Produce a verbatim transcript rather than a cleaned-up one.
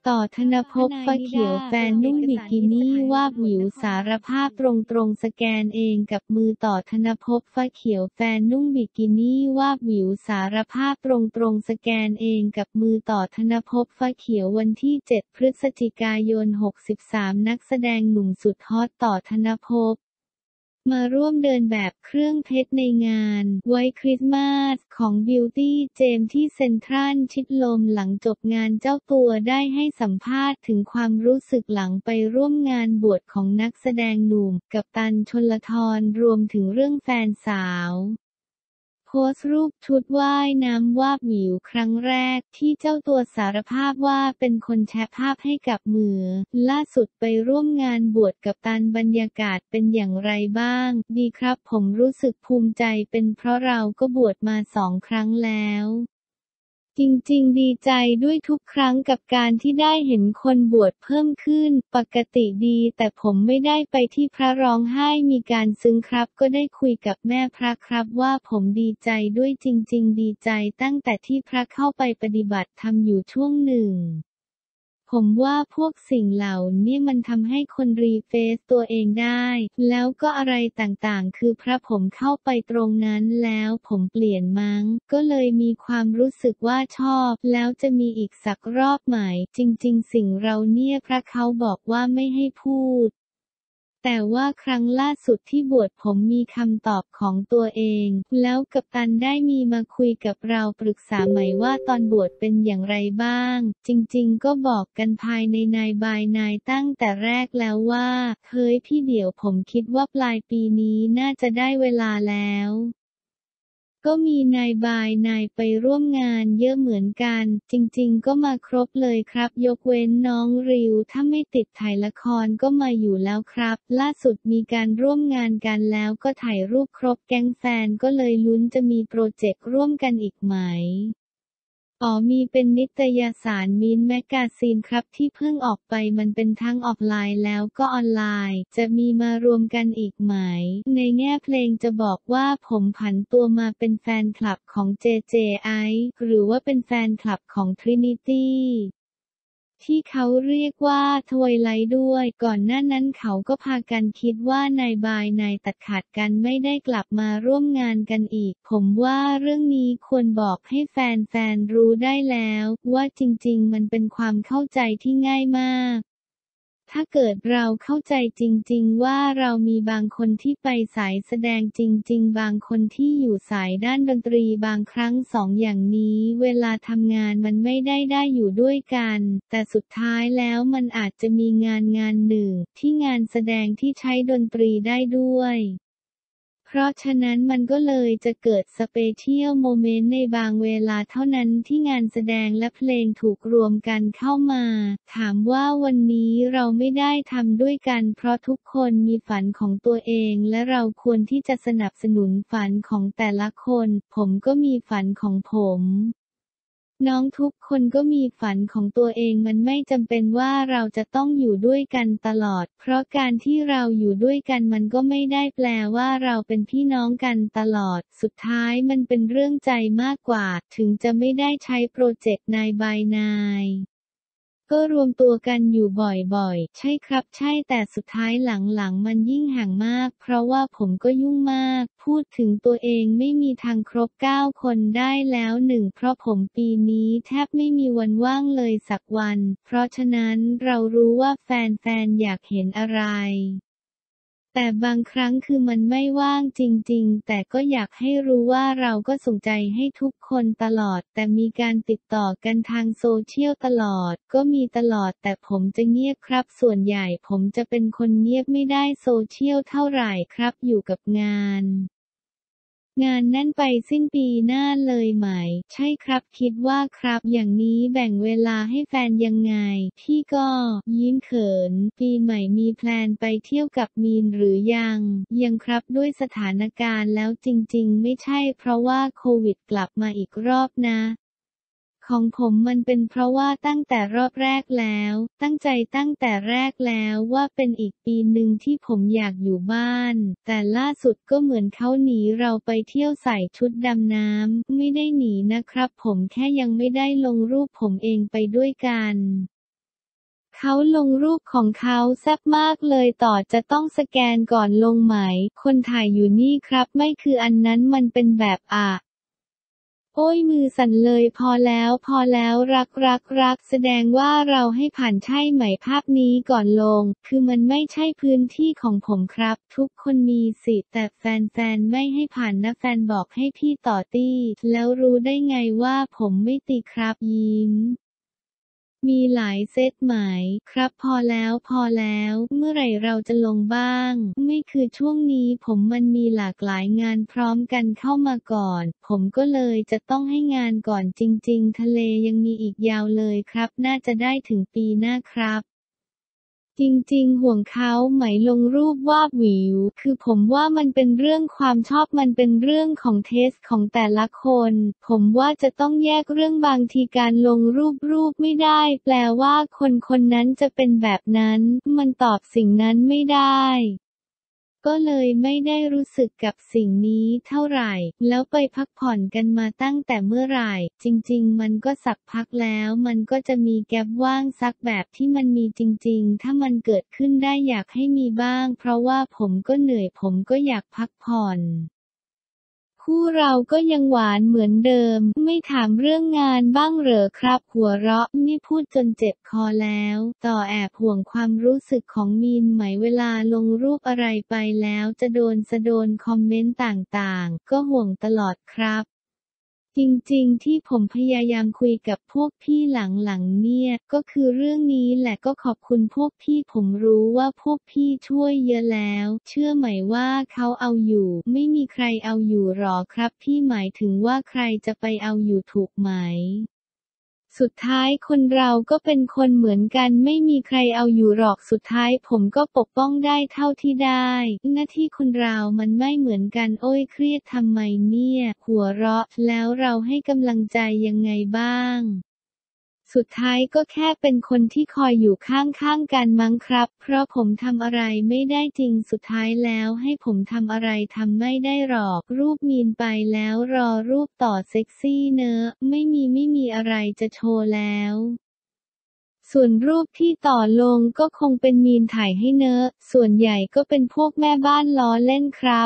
ต่อ ธนภพ ฟ้าเขียวแฟนนุ่งบิกินี่วาบหวิวสารภาพตรงๆสแกนเองกับมือต่อ ธนภพ ฟ้าเขียวแฟนนุ่งบิกินี่วาบหวิวสารภาพตรงๆสแกนเองกับมือต่อ ธนภพ ฟ้าเขียววันที่ เจ็ด พฤศจิกายน หกสิบสาม นักแสดงหนุ่มสุดฮอตต่อ ธนภพมาร่วมเดินแบบเครื่องเพชรในงานไว้คริสต์มาสของบิวตี้เจมส์ที่เซ็นทรัลชิดลมหลังจบงานเจ้าตัวได้ให้สัมภาษณ์ถึงความรู้สึกหลังไปร่วมงานบวชของนักแสดงหนุ่มกัปตันชลธรรวมถึงเรื่องแฟนสาวโพสต์รูปชุดว่ายน้ำวาบหวิวครั้งแรกที่เจ้าตัวสารภาพว่าเป็นคนแชร์ภาพให้กับมือล่าสุดไปร่วมงานบวชกัปตันบรรยากาศเป็นอย่างไรบ้างดีครับผมรู้สึกภูมิใจเป็นเพราะเราก็บวชมาสองครั้งแล้วจริงๆดีใจด้วยทุกครั้งกับการที่ได้เห็นคนบวชเพิ่มขึ้นปกติดีแต่ผมไม่ได้ไปที่พระร้องไห้มีการซึ้งครับก็ได้คุยกับแม่พระครับว่าผมดีใจด้วยจริงๆดีใจตั้งแต่ที่พระเข้าไปปฏิบัติธรรมอยู่ช่วงหนึ่งผมว่าพวกสิ่งเหล่านี้มันทำให้คนรีเฟซตัวเองได้แล้วก็อะไรต่างๆคือพระผมเข้าไปตรงนั้นแล้วผมเปลี่ยนมั้งก็เลยมีความรู้สึกว่าชอบแล้วจะมีอีกสักรอบไหมจริงๆสิ่งเราเนี่ยพระเขาบอกว่าไม่ให้พูดแต่ว่าครั้งล่าสุดที่บวชผมมีคำตอบของตัวเองแล้วกัปตันได้มีมาคุยกับเราปรึกษาไหมว่าตอนบวชเป็นอย่างไรบ้างจริงๆก็บอกกันภายในนายบายนายตั้งแต่แรกแล้วว่าเฮ้ยพี่เดี๋ยวผมคิดว่าปลายปีนี้น่าจะได้เวลาแล้วก็มีนายบายนายไปร่วมงานเยอะเหมือนกันจริงๆก็มาครบเลยครับยกเว้นน้องริวถ้าไม่ติดถ่ายละครก็มาอยู่แล้วครับล่าสุดมีการร่วมงานกันแล้วก็ถ่ายรูปครบแก๊งแฟนก็เลยลุ้นจะมีโปรเจกต์ร่วมกันอีกไหมอ๋อมีเป็นนิตยสารมิ้นท์แมกกาซีนครับที่เพิ่งออกไปมันเป็นทั้งออฟไลน์แล้วก็ออนไลน์จะมีมารวมกันอีกไหมในแง่เพลงจะบอกว่าผมผันตัวมาเป็นแฟนคลับของ เจ เจ ไอซ์ หรือว่าเป็นแฟนคลับของ Trinityที่เขาเรียกว่าทไวไลท์ด้วยก่อนหน้านั้นเขาก็พากันคิดว่านายบายนายตัดขาดกันไม่ได้กลับมาร่วมงานกันอีกผมว่าเรื่องนี้ควรบอกให้แฟนๆรู้ได้แล้วว่าจริงๆมันเป็นความเข้าใจที่ง่ายมากถ้าเกิดเราเข้าใจจริงๆว่าเรามีบางคนที่ไปสายแสดงจริงๆบางคนที่อยู่สายด้านดนตรีบางครั้งสองอย่างนี้เวลาทำงานมันไม่ได้ได้อยู่ด้วยกันแต่สุดท้ายแล้วมันอาจจะมีงานงานหนึ่งที่งานแสดงที่ใช้ดนตรีได้ด้วยเพราะฉะนั้นมันก็เลยจะเกิดสเปเชียลโมเมนต์ในบางเวลาเท่านั้นที่งานแสดงและเพลงถูกรวมกันเข้ามาถามว่าวันนี้เราไม่ได้ทำด้วยกันเพราะทุกคนมีฝันของตัวเองและเราควรที่จะสนับสนุนฝันของแต่ละคนผมก็มีฝันของผมน้องทุกคนก็มีฝันของตัวเองมันไม่จำเป็นว่าเราจะต้องอยู่ด้วยกันตลอดเพราะการที่เราอยู่ด้วยกันมันก็ไม่ได้แปลว่าเราเป็นพี่น้องกันตลอดสุดท้ายมันเป็นเรื่องใจมากกว่าถึงจะไม่ได้ใช้โปรเจกต์นายบายนายก็รวมตัวกันอยู่บ่อยๆใช่ครับใช่แต่สุดท้ายหลังๆมันยิ่งห่างมากเพราะว่าผมก็ยุ่งมากพูดถึงตัวเองไม่มีทางครบเก้าคนได้แล้วหนึ่งเพราะผมปีนี้แทบไม่มีวันว่างเลยสักวันเพราะฉะนั้นเรารู้ว่าแฟนๆอยากเห็นอะไรแต่บางครั้งคือมันไม่ว่างจริงๆแต่ก็อยากให้รู้ว่าเราก็ส่งใจให้ทุกคนตลอดแต่มีการติดต่อกันทางโซเชียลตลอดก็มีตลอดแต่ผมจะเงียบครับส่วนใหญ่ผมจะเป็นคนเงียบไม่ได้โซเชียลเท่าไหร่ครับอยู่กับงานงานนั่นไปสิ้นปีหน้าเลยไหมใช่ครับคิดว่าครับอย่างนี้แบ่งเวลาให้แฟนยังไงพี่ก็ยิ้มเขินปีใหม่มีแพลนไปเที่ยวกับมีนหรือยังยังครับด้วยสถานการณ์แล้วจริงๆไม่ใช่เพราะว่าโควิดกลับมาอีกรอบนะของผมมันเป็นเพราะว่าตั้งแต่รอบแรกแล้วตั้งใจตั้งแต่แรกแล้วว่าเป็นอีกปีหนึ่งที่ผมอยากอยู่บ้านแต่ล่าสุดก็เหมือนเขาหนีเราไปเที่ยวใส่ชุดดำน้ำไม่ได้หนีนะครับผมแค่ยังไม่ได้ลงรูปผมเองไปด้วยกันเขาลงรูปของเขาแซ่บมากเลยต่อจะต้องสแกนก่อนลงไหมคนถ่ายอยู่นี่ครับไม่คืออันนั้นมันเป็นแบบอ่ะโอ้ยมือสั่นเลยพอแล้วพอแล้วรักรักรักแสดงว่าเราให้ผ่านใช่ไหมภาพนี้ก่อนลงคือมันไม่ใช่พื้นที่ของผมครับทุกคนมีสิทธิ์แต่แฟนๆไม่ให้ผ่านนะแฟนบอกให้พี่ต่อตี้แล้วรู้ได้ไงว่าผมไม่ตีครับยิ้มมีหลายเซตไหมครับพอแล้วพอแล้วเมื่อไหร่เราจะลงบ้างไม่คือช่วงนี้ผมมันมีหลากหลายงานพร้อมกันเข้ามาก่อนผมก็เลยจะต้องให้งานก่อนจริงๆทะเลยังมีอีกยาวเลยครับน่าจะได้ถึงปีหน้าครับจริงๆห่วงเขาไหมลงรูปวาบหวิวคือผมว่ามันเป็นเรื่องความชอบมันเป็นเรื่องของเทสของแต่ละคนผมว่าจะต้องแยกเรื่องบางทีการลงรูปรูปไม่ได้แปลว่าคนคนนั้นจะเป็นแบบนั้นมันตอบสิ่งนั้นไม่ได้ก็เลยไม่ได้รู้สึกกับสิ่งนี้เท่าไหร่แล้วไปพักผ่อนกันมาตั้งแต่เมื่อไหร่จริงๆมันก็สักพักแล้วมันก็จะมีแก็ปว่างซักแบบที่มันมีจริงๆถ้ามันเกิดขึ้นได้อยากให้มีบ้างเพราะว่าผมก็เหนื่อยผมก็อยากพักผ่อนคู่เราก็ยังหวานเหมือนเดิมไม่ถามเรื่องงานบ้างเหรอครับหัวเราะนี่พูดจนเจ็บคอแล้วต่อแอบห่วงความรู้สึกของมีนไหมเวลาลงรูปอะไรไปแล้วจะโดนสะโดนคอมเมนต์ต่างๆก็ห่วงตลอดครับจริงๆที่ผมพยายามคุยกับพวกพี่หลังๆเนี่ยก็คือเรื่องนี้แหละก็ขอบคุณพวกพี่ผมรู้ว่าพวกพี่ช่วยเยอะแล้วเชื่อไหมว่าเขาเอาอยู่ไม่มีใครเอาอยู่หรอกครับพี่หมายถึงว่าใครจะไปเอาอยู่ถูกไหมสุดท้ายคนเราก็เป็นคนเหมือนกันไม่มีใครเอาอยู่หรอกสุดท้ายผมก็ปกป้องได้เท่าที่ได้หน้าที่คนเรามันไม่เหมือนกันโอ้ยเครียดทำไมเนี่ยหัวเราะแล้วเราให้กำลังใจยังไงบ้างสุดท้ายก็แค่เป็นคนที่คอยอยู่ข้างๆกันมั้งครับเพราะผมทำอะไรไม่ได้จริงสุดท้ายแล้วให้ผมทำอะไรทำไม่ได้หรอกรูปมีนไปแล้วรอรูปต่อเซ็กซี่เนอะไม่มีไม่มีอะไรจะโชว์แล้วส่วนรูปที่ต่อลงก็คงเป็นมีนถ่ายให้เนอะส่วนใหญ่ก็เป็นพวกแม่บ้านล้อเล่นครับ